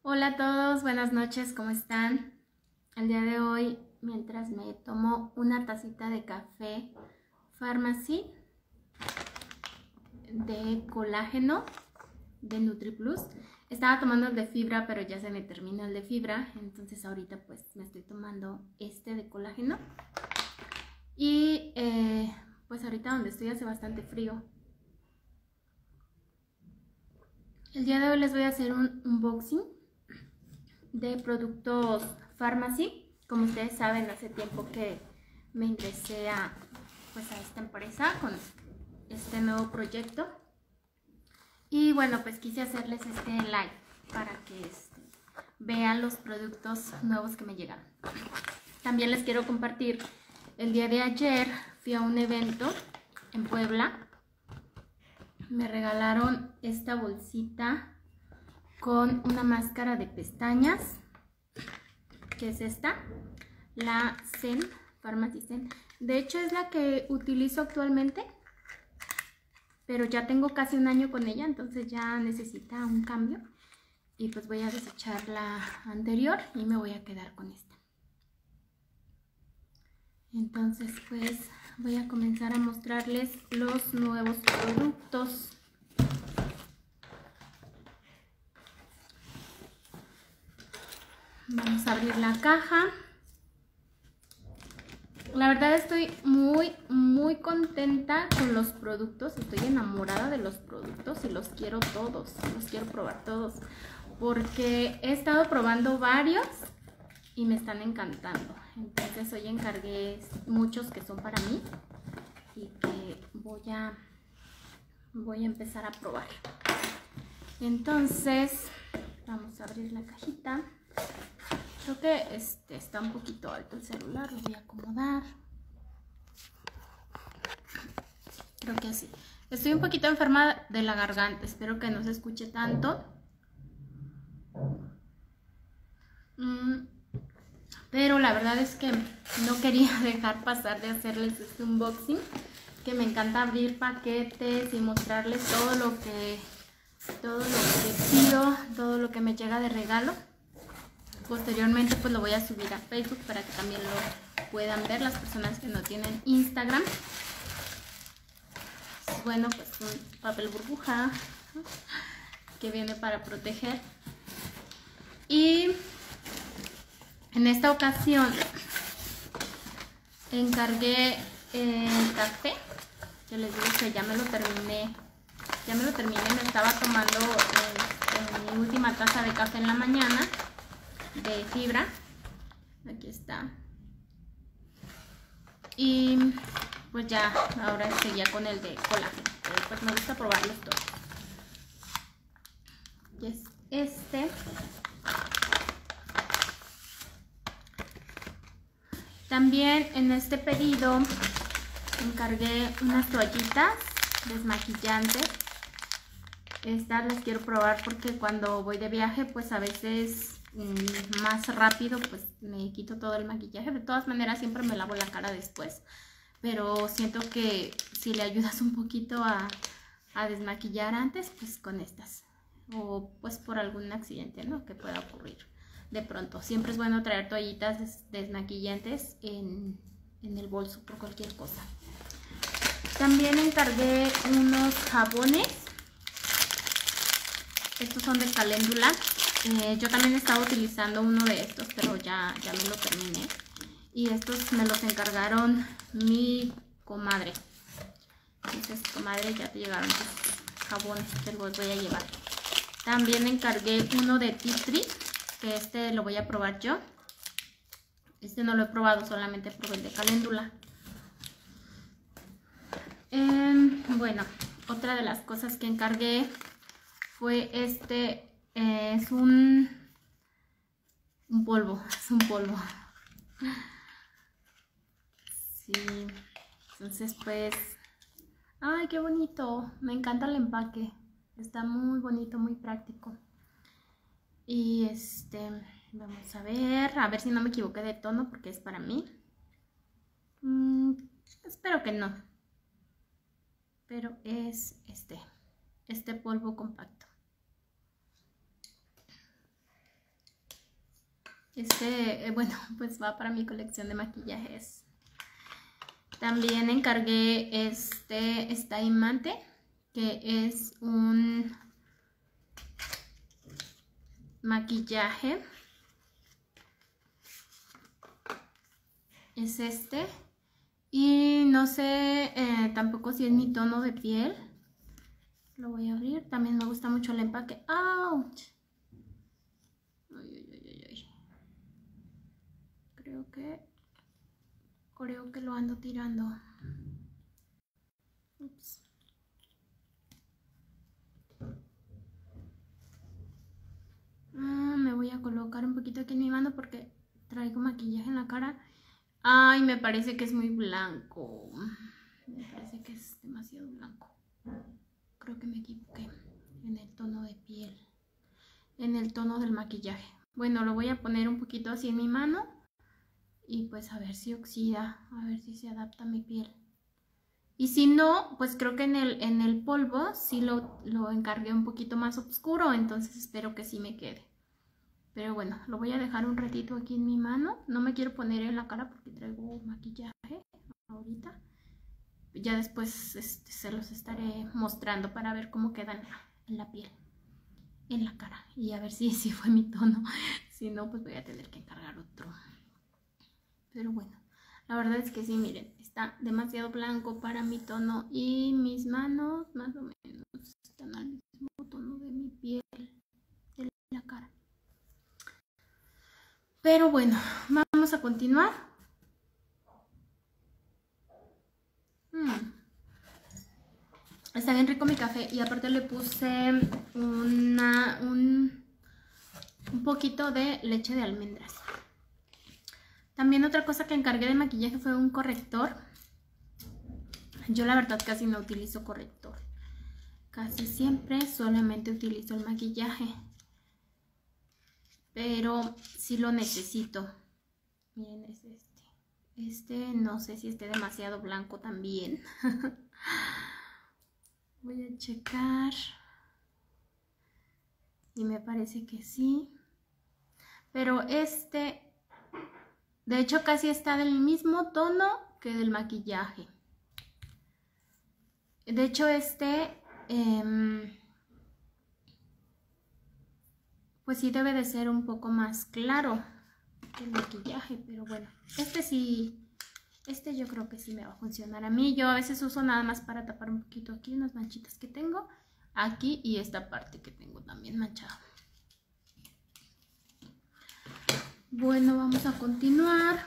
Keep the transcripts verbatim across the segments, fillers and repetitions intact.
Hola a todos, buenas noches, ¿cómo están? El día de hoy, mientras me tomo una tacita de café Pharmacy de colágeno de NutriPlus, estaba tomando el de fibra, pero ya se me terminó el de fibra, entonces ahorita pues me estoy tomando este de colágeno. Y eh, pues ahorita donde estoy hace bastante frío. El día de hoy les voy a hacer un unboxing de productos Pharmacy. Como ustedes saben, hace tiempo que me ingresé a, pues a esta empresa con este nuevo proyecto. Y bueno, pues quise hacerles este live para que este, vean los productos nuevos que me llegaron. También les quiero compartir, el día de ayer fui a un evento en Puebla. Me regalaron esta bolsita con una máscara de pestañas, que es esta, la Zen, Pharmacy Zen. De hecho es la que utilizo actualmente, pero ya tengo casi un año con ella, entonces ya necesita un cambio. Y pues voy a desechar la anterior y me voy a quedar con esta. Entonces pues voy a comenzar a mostrarles los nuevos productos. Vamos a abrir la caja. La verdad estoy muy, muy contenta con los productos. Estoy enamorada de los productos y los quiero todos. Los quiero probar todos. Porque he estado probando varios y me están encantando. Entonces hoy encargué muchos que son para mí y que voy a, voy a empezar a probar. Entonces vamos a abrir la cajita. Creo que este está un poquito alto el celular, lo voy a acomodar. Creo que así. Estoy un poquito enferma de la garganta, espero que no se escuche tanto. Mm, pero la verdad es que no quería dejar pasar de hacerles este unboxing, que me encanta abrir paquetes y mostrarles todo lo que, todo lo que pido, todo lo que me llega de regalo. Posteriormente pues lo voy a subir a Facebook para que también lo puedan ver las personas que no tienen Instagram. Bueno, pues un papel burbuja que viene para proteger. Y en esta ocasión encargué el café, que les digo que ya me lo terminé. Ya me lo terminé, me estaba tomando en, en mi última taza de café en la mañana de fibra. Aquí está. Y pues ya ahora seguía con el de colágeno, pero pues me gusta probarlos todos. Y es este. También en este pedido encargué unas toallitas desmaquillantes. Estas las quiero probar porque cuando voy de viaje pues a veces más rápido pues me quito todo el maquillaje. De todas maneras siempre me lavo la cara después, pero siento que si le ayudas un poquito a, a desmaquillar antes, pues con estas, o pues por algún accidente, ¿no?, que pueda ocurrir de pronto. Siempre es bueno traer toallitas des desmaquillantes en, en el bolso por cualquier cosa. También encargué unos jabones. Estos son de caléndula. Eh, yo también estaba utilizando uno de estos, pero ya, ya me lo terminé. Y estos me los encargaron mi comadre. Entonces, comadre, ya te llegaron tus jabones, te los voy a llevar. También encargué uno de Tea Tree, que este lo voy a probar yo. Este no lo he probado, solamente probé el de caléndula. Eh, bueno, otra de las cosas que encargué fue este. Eh, es un, un polvo, es un polvo. Sí, entonces pues, ay, qué bonito, me encanta el empaque, está muy bonito, muy práctico. Y este, vamos a ver, a ver si no me equivoqué de tono porque es para mí. Mm, espero que no, pero es este, este polvo compacto. Este, eh, bueno, pues va para mi colección de maquillajes. También encargué este Stay Mate, que es un maquillaje. Es este. Y no sé eh, tampoco si es mi tono de piel. Lo voy a abrir. También me gusta mucho el empaque. ¡Auch! Ay, ay, ay, ay. Creo que... Creo que lo ando tirando. Ups. Ah, me voy a colocar un poquito aquí en mi mano porque traigo maquillaje en la cara. Ay, me parece que es muy blanco. Me parece que es demasiado blanco. Creo que me equivoqué en el tono de piel, en el tono del maquillaje. Bueno, lo voy a poner un poquito así en mi mano y pues a ver si oxida, a ver si se adapta a mi piel. Y si no, pues creo que en el, en el polvo sí lo, lo encargué un poquito más oscuro, entonces espero que sí me quede. Pero bueno, lo voy a dejar un ratito aquí en mi mano. No me quiero poner en la cara porque traigo maquillaje ahorita. Ya después este, se los estaré mostrando para ver cómo quedan en la piel, en la cara. Y a ver si, si fue mi tono. Si no, pues voy a tener que encargar otro. Pero bueno, la verdad es que sí, miren, está demasiado blanco para mi tono. Y mis manos más o menos están al mismo tono de mi piel, de la cara. Pero bueno, vamos a continuar. Mm. Está bien rico mi café y aparte le puse una, un, un poquito de leche de almendras. También otra cosa que encargué de maquillaje fue un corrector. Yo la verdad casi no utilizo corrector. Casi siempre solamente utilizo el maquillaje. Pero sí lo necesito. Miren, es este. Este no sé si esté demasiado blanco también. Voy a checar. Y me parece que sí. Pero este, de hecho casi está del mismo tono que del maquillaje. De hecho este, eh, pues sí debe de ser un poco más claro que el maquillaje. Pero bueno, este sí, este yo creo que sí me va a funcionar a mí. Yo a veces uso nada más para tapar un poquito aquí unas manchitas que tengo. Aquí y esta parte que tengo también manchada. Bueno, vamos a continuar.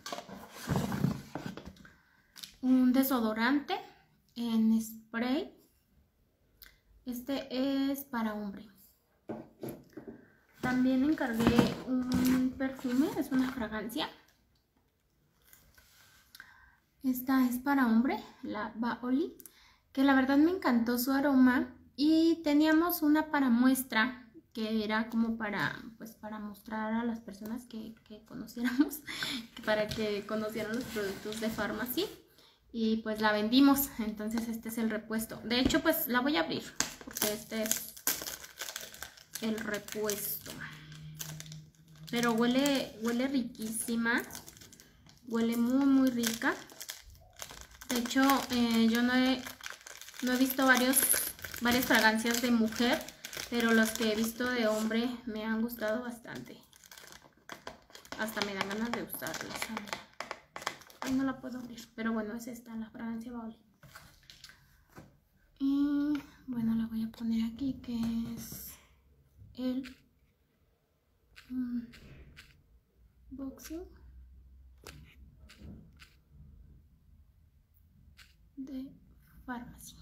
Un desodorante en spray. Este es para hombre. También encargué un perfume, es una fragancia. Esta es para hombre, la Baoli, que la verdad me encantó su aroma. Y teníamos una para muestra, que era como para, pues, para mostrar a las personas que, que conociéramos, para que conocieran los productos de Farmacy. Y pues la vendimos, entonces este es el repuesto. De hecho, pues la voy a abrir, porque este es el repuesto. Pero huele, huele riquísima, huele muy muy rica. De hecho, eh, yo no he, no he visto varios, varias fragancias de mujer, pero los que he visto de hombre me han gustado bastante. Hasta me dan ganas de usarlas. Ay, no la puedo abrir, pero bueno, es esta, la fragancia Baoli. Y bueno, la voy a poner aquí, que es el um, boxing de Farmacy.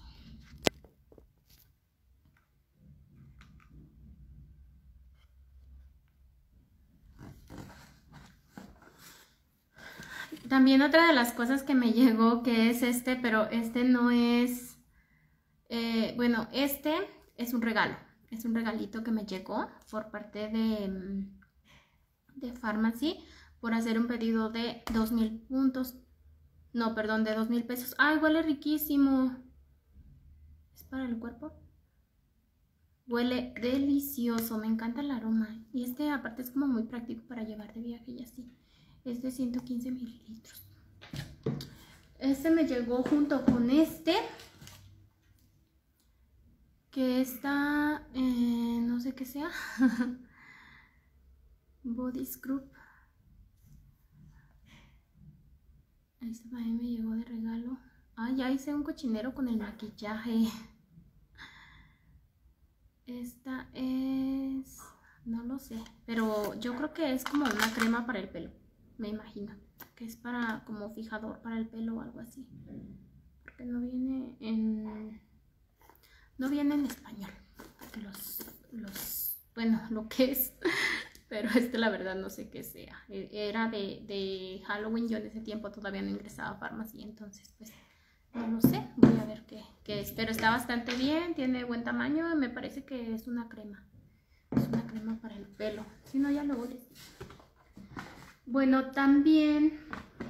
También otra de las cosas que me llegó, que es este, pero este no es, eh, bueno, este es un regalo, es un regalito que me llegó por parte de, de Farmacy por hacer un pedido de dos mil puntos, no, perdón, de dos mil pesos. ¡Ay, huele riquísimo! ¿Es para el cuerpo? Huele delicioso, me encanta el aroma. Y Y este aparte es como muy práctico para llevar de viaje y así. Es de ciento quince mililitros. Este me llegó junto con este, que está, eh, no sé qué sea, Body Scrub. Este también me llegó de regalo. Ah, ya hice un cochinero con el maquillaje. Esta es, no lo sé, pero yo creo que es como una crema para el pelo, me imagino. Que es para como fijador para el pelo o algo así. Porque no viene en... No viene en español. Porque los... los bueno, lo que es... Pero este la verdad no sé qué sea. Era de, de Halloween. Yo en ese tiempo todavía no ingresaba a farmacia. Entonces pues no lo sé. Voy a ver qué, qué es. Pero está bastante bien. Tiene buen tamaño. Me parece que es una crema. Es una crema para el pelo. Si no ya lo voy a decir. Bueno, también,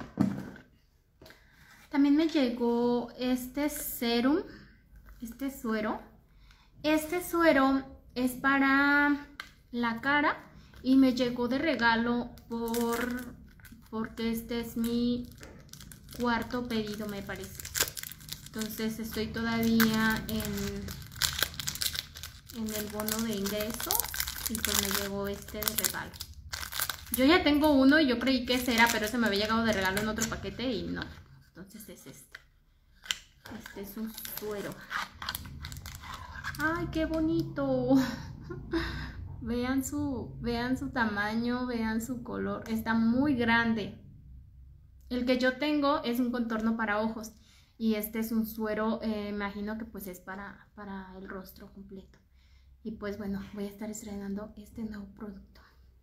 también me llegó este serum, este suero. Este suero es para la cara y me llegó de regalo por, porque este es mi cuarto pedido, me parece. Entonces estoy todavía en, en el bono de ingreso y pues me llegó este de regalo. Yo ya tengo uno y yo creí que ese era, pero ese me había llegado de regalo en otro paquete y no. Entonces es este. Este es un suero. ¡Ay, qué bonito! Vean su, vean su tamaño, vean su color. Está muy grande. El que yo tengo es un contorno para ojos. Y este es un suero, eh, imagino que pues es para, para el rostro completo. Y pues bueno, voy a estar estrenando este nuevo producto.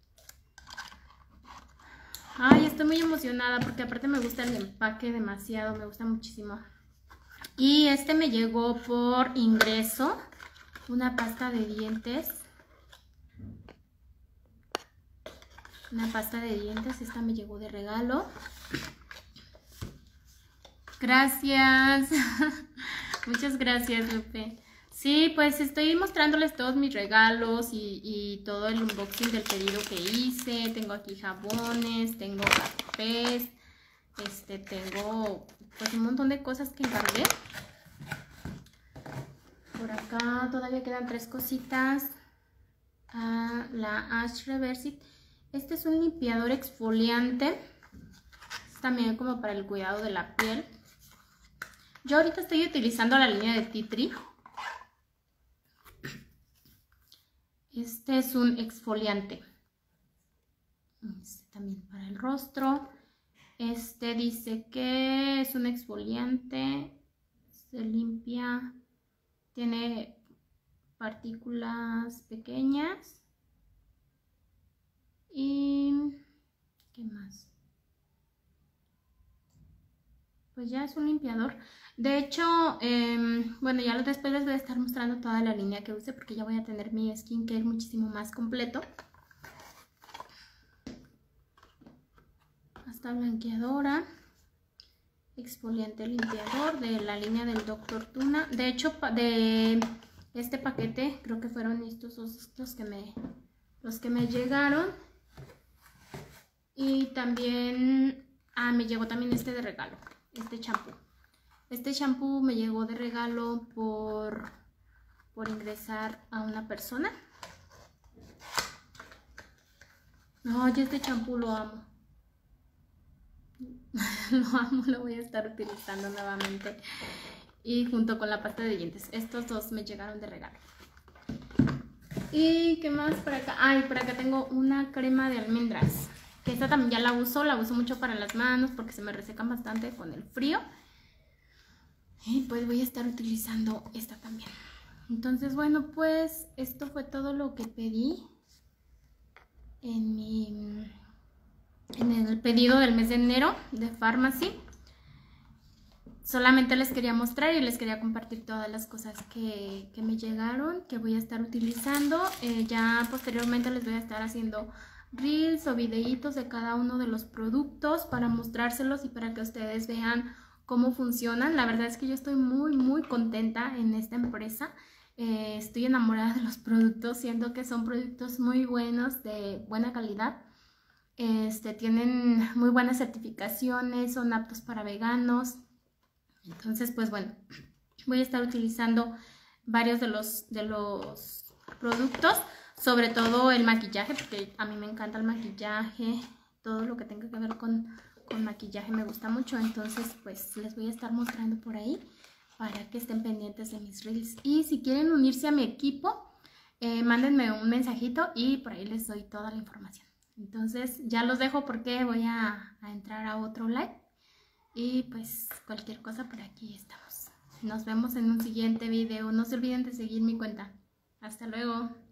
Ay, estoy muy emocionada porque aparte me gusta el empaque demasiado, me gusta muchísimo. Y este me llegó por ingreso, una pasta de dientes. Una pasta de dientes, esta me llegó de regalo. Gracias. Muchas gracias, Lupe. Sí, pues estoy mostrándoles todos mis regalos y, y todo el unboxing del pedido que hice. Tengo aquí jabones, tengo cafés, este, tengo pues un montón de cosas que encargué. Por acá todavía quedan tres cositas. Ah, la Ash Reversit. Este es un limpiador exfoliante. Es también como para el cuidado de la piel. Yo ahorita estoy utilizando la línea de Tea Tree. Este es un exfoliante. Este también para el rostro. Este dice que es un exfoliante. Se limpia. Tiene partículas pequeñas. Y ¿qué más? Pues ya es un limpiador. De hecho, eh, bueno, ya después les voy a estar mostrando toda la línea que use porque ya voy a tener mi skincare muchísimo más completo. Hasta blanqueadora, exfoliante limpiador de la línea del doctor Tuna. De hecho, de este paquete creo que fueron estos los que me, los que me llegaron. Y también, ah, me llegó también este de regalo, este champú. Este champú me llegó de regalo por, por ingresar a una persona. No, yo este champú lo amo. Lo amo, lo voy a estar utilizando nuevamente. Y junto con la pasta de dientes. Estos dos me llegaron de regalo. ¿Y qué más por acá? Ay, por acá tengo una crema de almendras. Que esta también ya la uso, la uso mucho para las manos porque se me resecan bastante con el frío. Y pues voy a estar utilizando esta también. Entonces, bueno, pues esto fue todo lo que pedí en mi en el pedido del mes de enero de Farmacy. Solamente les quería mostrar y les quería compartir todas las cosas que, que me llegaron, que voy a estar utilizando. Eh, ya posteriormente les voy a estar haciendo reels o videitos de cada uno de los productos para mostrárselos y para que ustedes vean cómo funcionan. La verdad es que yo estoy muy muy contenta en esta empresa. Eh, estoy enamorada de los productos, siento que son productos muy buenos, de buena calidad. Este, tienen muy buenas certificaciones, son aptos para veganos. Entonces, pues bueno, voy a estar utilizando varios de los, de los productos, sobre todo el maquillaje, porque a mí me encanta el maquillaje, todo lo que tenga que ver con, con maquillaje me gusta mucho. Entonces, pues les voy a estar mostrando por ahí para que estén pendientes de mis reels. Y si quieren unirse a mi equipo, eh, mándenme un mensajito y por ahí les doy toda la información. Entonces ya los dejo porque voy a, a entrar a otro live. Y pues cualquier cosa, por aquí estamos. Nos vemos en un siguiente video. No se olviden de seguir mi cuenta. Hasta luego.